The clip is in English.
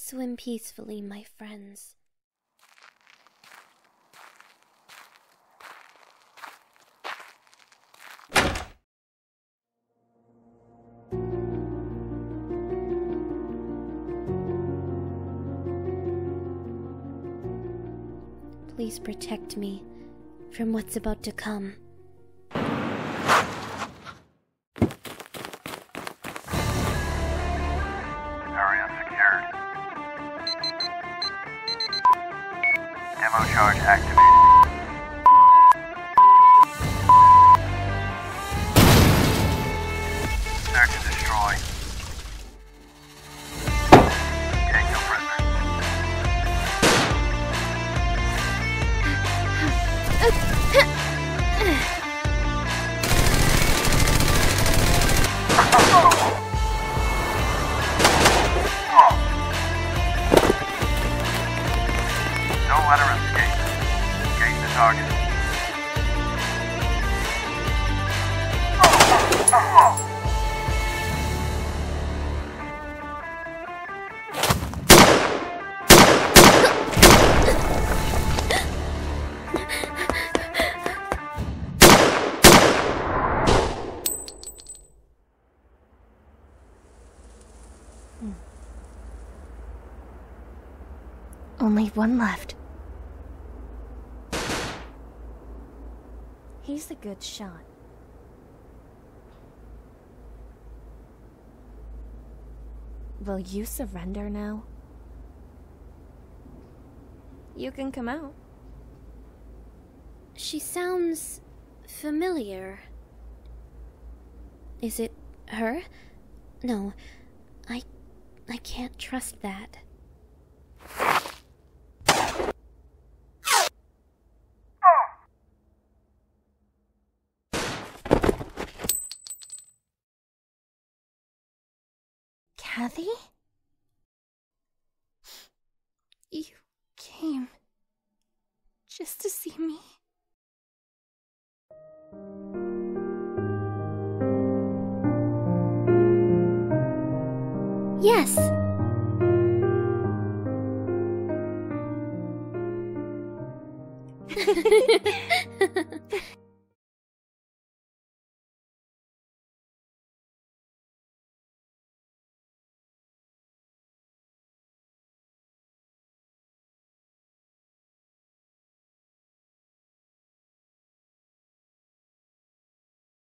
Swim peacefully, my friends. Please protect me from what's about to come. Area secured. Demo charge activated. Search and destroy. Take no prisoners. Don't let her escape. Engage the target. Only one left. He's a good shot. Will you surrender now? You can come out. She sounds familiar. Is it her? No, I can't trust that. Kathy? You came just to see me? Yes!